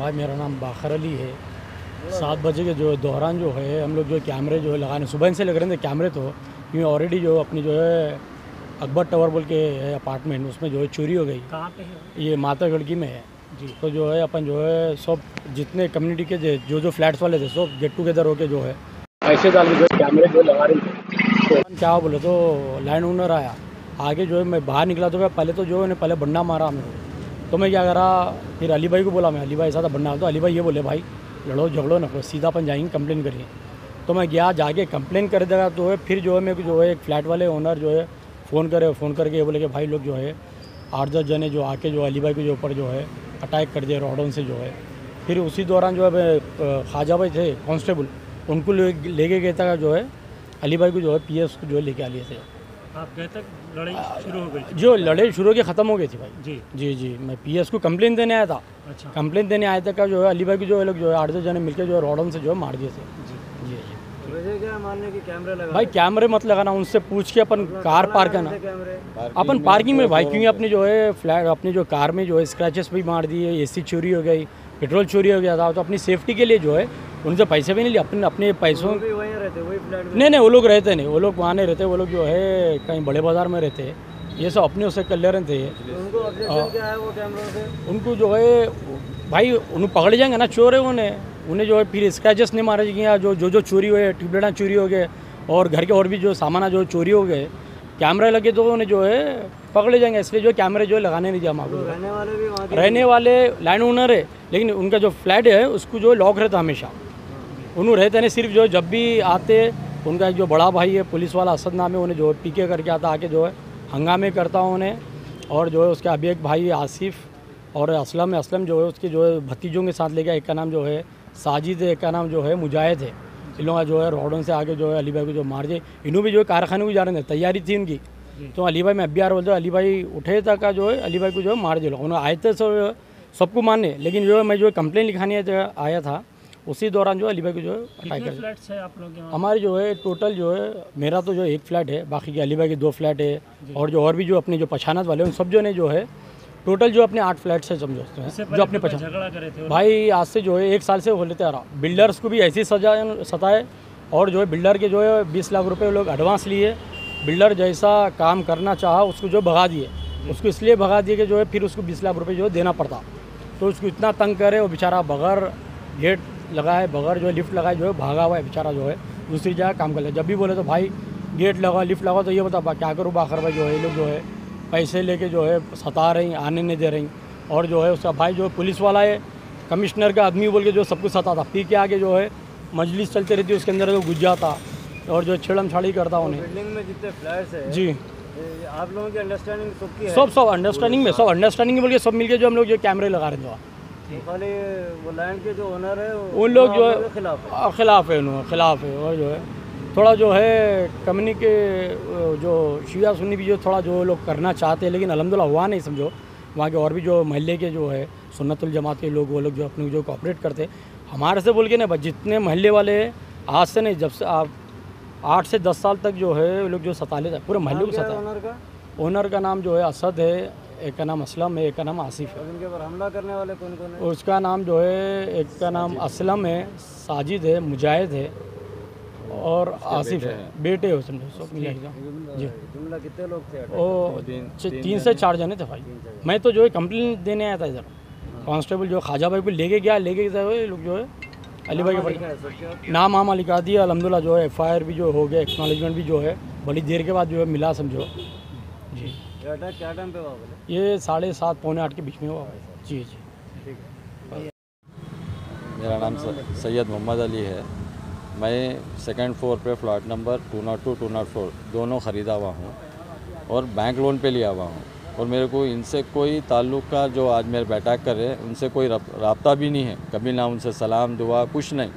भाई मेरा नाम बाखर अली है। 7 बजे के जो दौरान जो है हम लोग जो कैमरे जो है लगाने सुबह से लग रहे थे कैमरे, तो क्योंकि ऑलरेडी जो अपनी जो है अकबर टावर बोल के है अपार्टमेंट, उसमें जो है चोरी हो गई। कहाँ पे है? ये माता गढ़की में है जी। तो जो है अपन जो है सब जितने कम्युनिटी के जो फ्लैट्स वाले थे सब गेट टुगेदर होके जो है ऐसे डाल के जो कैमरे जो लगा रहे थे। तो क्या बोले तो लैंड ओनर आया आगे, जो है मैं बाहर निकला तो पहले तो जो है पहले बंडा मारा मेरे को। तो मैं क्या करा, फिर अली भाई को बोला, मैं अली भाई ऐसा था बंडा। तो अली भाई ये बोले भाई लड़ो झगड़ो ना, सीधा अपन जाएंगे कंप्लेन करिए। तो मैं गया, जाके कंप्लेन कर देगा तो है। फिर जो है मेरे को जो है एक फ्लैट वाले ओनर जो है फ़ोन करके ये बोले कि भाई लोग जो है 8-10 जने जो आके जो अली भाई के जो ऊपर जो है अटैक कर दिए रॉडों से जो है। फिर उसी दौरान जो है ख्वाजा भाई थे कांस्टेबल, उनको लेके गया था जो है अली भाई को जो है PS को जो है लेके आ लिए थे। आप गए तक लड़ाई शुरू हो गई? जो लड़ाई शुरू हो गई ख़त्म हो गई थी भाई। जी जी जी, मैं PS को कंप्लेन देने आया था। अच्छा। कंप्लेन देने आया था का जो है अली भाई को जो है लोग जो है 8-10 जने मिलकर जो है रॉडों से जो है मार दिए थे। जी जी जी वैसे क्या मानने की कैमरे लगा भाई, कैमरे मत लगाना, उनसे पूछ के अपन कार पार्क करना कैमरे अपन पार्किंग में भाई, क्योंकि अपनी जो है फ्लैट अपनी जो कार में जो है स्क्रैचेस भी मार दिए, AC चोरी हो गई, पेट्रोल चोरी हो गया था। तो अपनी सेफ्टी के लिए जो है उनसे पैसे भी नहीं लिए, अपने पैसों भी वहीं रहते वही फ्लैट में। नहीं वो लोग रहते नहीं, वो लोग वहाँ नहीं रहते, वो लोग जो है कहीं बड़े बाज़ार में रहते हैं। ये सब अपने उससे कर ले रहे थे। तो उनको ऑब्जेक्शन क्या है वो कैमरों से? उनको जो है भाई उन्हें पकड़ जाएंगे ना, चोर है उन्हें जो है फिर स्क्रैचेस नहीं मारे जाएंगे। जो चोरी हुए, ट्यूबलाइट चोरी हो गए और घर के और भी जो सामान जो चोरी हो गए, कैमरे लगे तो उन्हें जो है पकड़े जाएंगे। इसलिए जो कैमरे जो है लगाने नहीं दिया मांगो। तो रहने वाले भी वहाँ के रहने वाले लैंड ओनर है, लेकिन उनका जो फ्लैट है उसको जो लॉक रहता हमेशा। उन्होंने रहते नहीं, सिर्फ जो जब भी आते उनका एक जो बड़ा भाई है पुलिस वाला असद नाम है, उन्हें जो पीके करके आता आके जो है हंगामे करता हूँ उन्हें। और जो है उसके अभी एक भाई आसिफ और असलम जो है उसके जो है भतीजों के साथ ले गया। एक का नाम जो है साजिद है, एक का नाम जो है मुजाहिद है। इन लोगों का जो है रॉडों से आगे जो है अली भाई को जो मार दिए। इन्हों भी जो है कारखाने को जा रहे थे, तैयारी थी उनकी। तो अली भाई मैं अब भी आ रहा बोलते, अली भाई उठे तक का जो है अली भाई को जो है मार दिया। उन्होंने आए थे सबको मारने, लेकिन जो है मैं जो है कंप्लेन लिखाने आया था उसी दौरान जो अली भाई को जो है अटैक कर। फ्लैट्स है आप लोग के वहाँ? हमारे जो है टोटल जो है मेरा तो जो एक फ्लैट है, बाकी के अली भाई के 2 फ्लैट है, और भी जो अपने जो पछानत वाले उन सब जो ने जो है टोटल जो अपने 8 फ्लैट्स है समझो जो अपने पछान। झगड़ा करे थे भाई आज से जो है 1 साल से हो लेते आ रहा। बिल्डर्स को भी ऐसी सताए और जो है बिल्डर के जो है 20 लाख रुपए लोग एडवांस लिए। बिल्डर जैसा काम करना चाहा उसको जो भगा दिए, उसको इसलिए भगा दिए कि जो है फिर उसको 20 लाख रुपए जो है देना पड़ता। तो उसको इतना तंग करे, वो बेचारा बगैर गेट लगाए बगैर जो है लिफ्ट लगाए जो है भागा हुआ है बेचारा, जो है दूसरी जगह काम कर ले। जब भी बोले तो भाई गेट लगा लिफ्ट लगा, तो ये बता क्या करूँ बाखर भाई, जो है ये लोग जो है पैसे लेके जो है सता रही, आने नहीं दे रही। और जो है उसका भाई जो पुलिस वाला है, कमिश्नर का आदमी बोल के जो सब कुछ सताता, पी के आगे जो है मजलिस चलती रहती है उसके अंदर तो घुस जाता और जो छेड़म छाड़ी करता उन्हें। बिल्डिंग में जितने फ्लैट्स है जी आप लोगों की अंडरस्टैंडिंग सबकी है? सब अंडरस्टैंडिंग में, सब अंडरस्टैंडिंग बोल के सब मिलके जो हम लोग जो कैमरे लगा रहे थे। तो खाली वो लैंड के जो ओनर है उन लोग जो है खिलाफ है। उन्होंने खिलाफ है। और जो है थोड़ा जो है कम्युनिटी के जो शिया सुन्नी भी जो थोड़ा जो लोग करना चाहते हैं, लेकिन अल्हम्दुलिल्लाह हुआ नहीं समझो। वहाँ के और भी जो महल्ले के जो है सुन्नतुल जमात के लोग, वो लोग जो अपने जो कोऑपरेट करते हमारे से बोल के ना, जितने महल्ले वाले आज से नहीं, जब से आप 8 से 10 साल तक जो है वो लोग जो सता लेते पूरे महल्ले को सता। ओनर का नाम जो है असद है, एक का नाम असलम है, एक का नाम आसिफ है। उनके ऊपर हमला करने वाले कौन कौन है? उसका नाम जो है एक का नाम असलम है, साजिद है, मुजाहिद है और आसिफ है, बेटे हो समझो सब मिला जी। जुमला कितने लोग थे? वो 3 से 4 जने थे भाई। मैं तो जो है कंप्लेन देने आया था इधर, कांस्टेबल जो ख्वाजा भाई को लेके गया लोग जो है अली भाई के नाम आमा लिखा दिया। अल्हम्दुलिल्लाह जो है FIR भी जो हो गया, एक्नॉलेजमेंट भी जो है बड़ी देर के बाद जो है मिला समझो जी। क्या टाइम पे हुआ बोले? ये 7:30 पौने 8 के बीच में हुआ जी जी। ठीक है। मेरा नाम सैयद मोहम्मद अली है। मैं 2nd फ्लोर पे फ्लैट नंबर 202 204 दोनों ख़रीदा हुआ हूँ और बैंक लोन पे लिया हुआ हूँ। और मेरे को इनसे कोई ताल्लुक़ का जो आज मेरे बेटा कर रहे हैं उनसे कोई राब्ता भी नहीं है, कभी ना उनसे सलाम दुआ कुछ नहीं।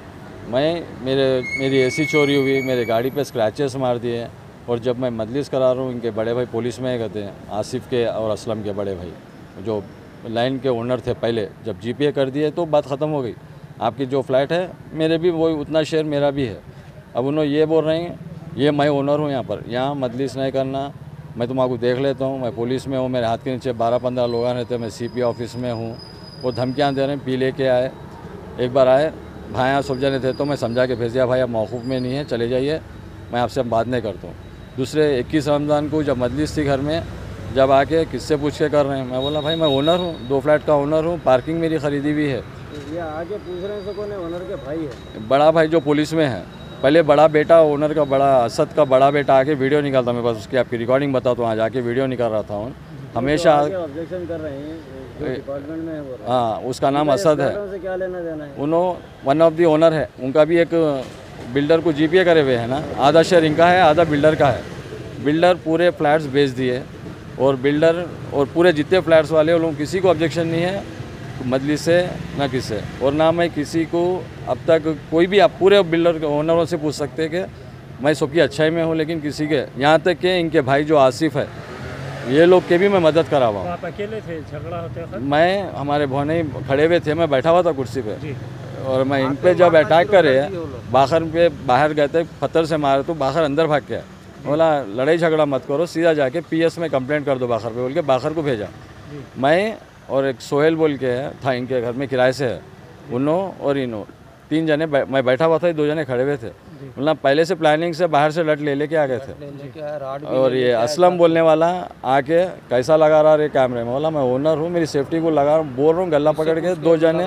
मेरी AC चोरी हुई, मेरे गाड़ी पे स्क्रैचेस मार दिए। और जब मैं मजलिस करा रहा हूँ, इनके बड़े भाई पुलिस में कहते हैं, आसिफ के और असलम के बड़े भाई जो लाइन के ओनर थे पहले, जब GPA कर दिए तो बात ख़त्म हो गई। आपकी जो फ्लैट है मेरे भी वही उतना शेयर मेरा भी है। अब उन्होंने ये बोल रहे हैं ये मैं ओनर हूँ, यहाँ मजलिस नहीं करना, मैं तुम्हारा देख लेता हूँ, मैं पुलिस में हूँ, मेरे हाथ के नीचे 12-15 लोग रहते हैं, मैं CP ऑफिस में हूँ। वो धमकियाँ दे रहे हैं, पी लेके आए। एक बार आए, भाई यहाँ सब जने थे तो मैं समझा के भेज दिया, भाई आप मौकूफ़ में नहीं है, चले जाइए, मैं आपसे बात नहीं करता हूँ। दूसरे 21 रमज़ान को जब मजलिस थी घर में, जब आके किससे पूछ के कर रहे हैं, मैं बोला भाई मैं ओनर हूँ, 2 फ्लैट का ओनर हूँ, पार्किंग मेरी ख़रीदी हुई है। ये आगे पूछ रहे हैं तो कौन है? ओनर के भाई है? बड़ा भाई जो पुलिस में है, पहले बड़ा बेटा ओनर का, बड़ा असद का बड़ा बेटा आके वीडियो निकालता, मैं बस उसकी आपकी रिकॉर्डिंग बताता हूँ, आज आके वीडियो निकाल रहा था उन हमेशा। ऑब्जेक्शन कर रहे हैं जो डिपार्टमेंट में है वो। हाँ, उसका नाम असद है। से क्या लेना देना है? उन्होंने वन ऑफ दी ओनर है, उनका भी एक बिल्डर को जीपीए करे हुए है ना, आधा शेयर इनका है, आधा बिल्डर का है। बिल्डर पूरे फ्लैट्स बेच दिए और बिल्डर और पूरे जितने फ्लैट्स वाले, उन लोग किसी को ऑब्जेक्शन नहीं है मजलिस से ना किससे, और ना मैं किसी को अब तक कोई भी, आप पूरे बिल्डर के ओनरों से पूछ सकते हैं कि मैं सबकी अच्छाई में हूँ, लेकिन किसी के, यहाँ तक कि इनके भाई जो आसिफ है, ये लोग के भी मैं मदद करा हुआ हूँ। आप अकेले थे, झगड़ा होते वक्त? मैं, हमारे भौने खड़े हुए थे, मैं बैठा हुआ था कुर्सी पे, और मैं इन पे जब अटैक करे, बाहर गए थे, पत्थर से मारे तो बाहर अंदर भाग गया। बोला लड़ाई झगड़ा मत करो, सीधा जाके पीएस में कंप्लेंट कर दो बाहर पे, बोल के बाहर को भेजा। मैं और एक सोहेल बोल के है था, इनके घर में किराए से है, उन्होंने और इन्हों 3 जने, मैं बैठा हुआ था, 2 जने खड़े हुए थे। मतलब पहले से प्लानिंग से बाहर से लट लेके आ गए थे। और ये असलम बोलने वाला आके कैसा लगा रहा रे कैमरे में, बोला मैं ओनर हूँ, मेरी सेफ्टी को लगा बोल रहा हूँ, गला पकड़ के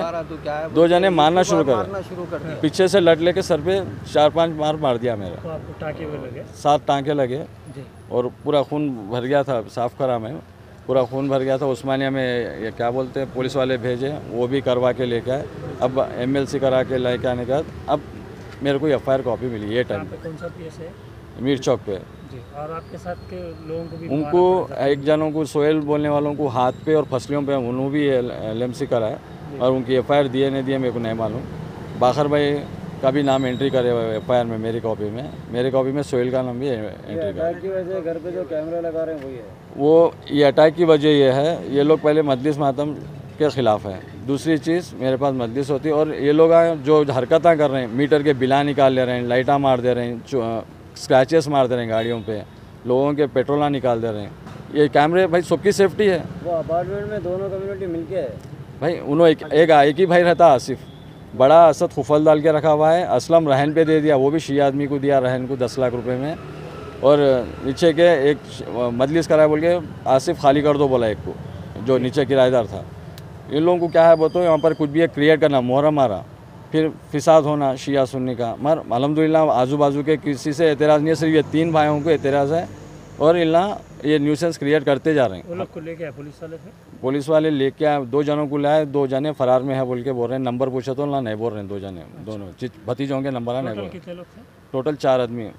2 जने मारना शुरू कर, पीछे से लट लेके सर पे 4-5 मार दिया मेरा। तो आपको टाँके भी लगे? 7 टाँके लगे और पूरा खून भर गया था, साफ करा मैं, पूरा खून भर गया था। उस्मानिया में ये क्या बोलते हैं, पुलिस वाले भेजे, वो भी करवा के लेके आए। अब MLC करा के लेके आने के बाद अब मेरे को FIR कॉपी मिली ये टाइम पे। कौन सा पीएस है? मीर चौक पे जी। और आपके साथ के लोगों को भी? उनको एक जनों को, सोहेल बोलने वालों को हाथ पे और फसलियों पे उन्होंने भी LMC करा है, और उनकी FIR दिए नहीं दिए मेरे को नहीं मालूम। बाखर भाई का भी नाम एंट्री करे हुए FIR में, मेरी कॉपी में सोहेल का नाम भी एंट्री करा। अटैक की वजह घर पे जो कैमरा लगा रहे हैं वही है? वो ये अटैक की वजह ये है, ये लोग पहले मजलिस मातम के ख़िलाफ़ है। दूसरी चीज़, मेरे पास मजलिस होती है और ये लोग जो हरकतें कर रहे हैं, मीटर के बिला निकाल ले रहे हैं, लाइटा मार दे रहे हैं, स्क्रैचेस मार दे रहे हैं गाड़ियों पे, लोगों के पेट्रोला निकाल दे रहे हैं। ये कैमरे भाई सबकी सेफ्टी है। वो अपार्टमेंट में दोनों कम्युनिटी मिलके है भाई, उन्होंने एक ही भाई रहता आसिफ, बड़ा असद खुफल डाल के रखा हुआ है, असलम रहन पे दे दिया, वो भी शी आदमी को दिया रहन को 10 लाख रुपए में, और नीचे के एक मजलिस कराया बोल के आसिफ खाली कर दो बोला एक को, जो नीचे किराएदार था। इन लोगों को क्या है वो तो यहाँ पर कुछ भी एक क्रिएट करना, मोहर्रम मारा, फिर फिसाद होना शिया सुन्नी का, मगर अल्हम्दुलिल्लाह आजू बाजू के किसी से एतराज़ नहीं है, सिर्फ ये 3 भाइयों को एतराज़ है, और इल्ला ये न्यूसेंस क्रिएट करते जा रहे हैं। वो लोग को लेके आए पुलिस वाले थे? पुलिस वाले लेके आए, 2 जनों को लाए, 2 जने फरार में है बोल के बोल रहे हैं। नंबर पूछा तो ना नहीं बोल रहे हैं, 2 जने, दोनों भतीजों के नंबर है नहीं बोल। कितने लोग थे? टोटल 4 आदमी।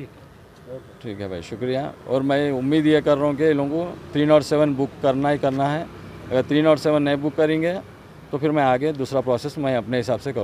ठीक है भाई, शुक्रिया। और मैं उम्मीद ये कर रहा हूँ कि इन लोगों को 307 बुक करना ही करना है। अगर 307 नहीं बुक करेंगे तो फिर मैं आगे दूसरा प्रोसेस मैं अपने हिसाब से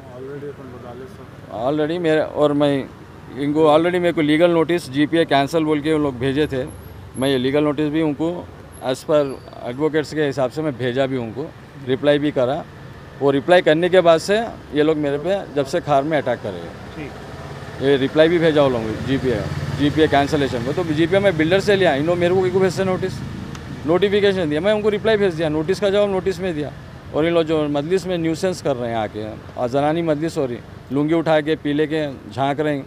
करूँगा। ऑलरेडी मेरे, और मैं इनको ऑलरेडी मेरे को लीगल नोटिस GPA कैंसिल बोल के उन लोग भेजे थे, मैं ये लीगल नोटिस भी उनको एज़ पर एडवोकेट्स के हिसाब से मैं भेजा भी उनको, रिप्लाई भी करा। वो रिप्लाई करने के बाद से ये लोग मेरे पे जब से खार में अटैक करेंगे, ये रिप्लाई भी भेजा वो लोग GPA कैंसलेशन को। तो GPA में बिल्डर से लिया, इन्होंने मेरे को भेजते नोटिफिकेशन दिया, मैं उनको रिप्लाई भेज दिया, नोटिस का जवाब नोटिस में दिया। और इन लोग जो मजलिस में न्यूसेंस कर रहे हैं आके, और जनानी मजलिस हो रही, लुंगी उठा के पीले के झांक रहे हैं।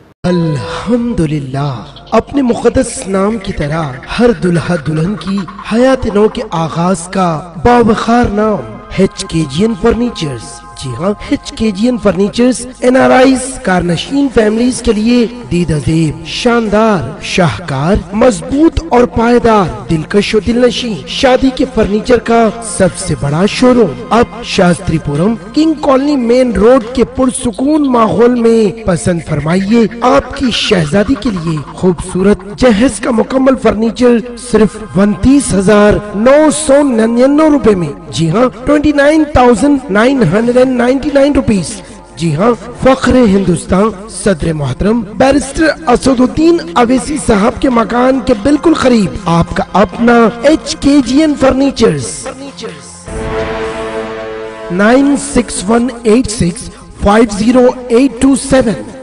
अल्हम्दुलिल्लाह, अपने मुक़द्दस नाम की तरह हर दुल्हा दुल्हन की हयात नौ के आगाज का बावखार नाम HKGN फर्नीचर्स। जी हाँ, HKGN फर्नीचर्स NRIs कारनशीन फैमिलीज के लिए दीदाजेब, शानदार, शाहकार, मजबूत और पायदार, दिलकश और दिलनशी शादी के फर्नीचर का सबसे बड़ा शोरूम अब Shastripuram king colony main road के पुरसुकून माहौल में। पसंद फरमाइए आपकी शहजादी के लिए खूबसूरत जहेज का मुकम्मल फर्नीचर सिर्फ 29,999 रुपए में। जी हाँ, 29,999 रुपीज। जी हाँ, फख्रे हिंदुस्तान सदर मोहतरम बैरिस्टर असदुद्दीन अवैसी साहब के मकान के बिल्कुल करीब आपका अपना HKGN फर्नीचर्स। 9618650827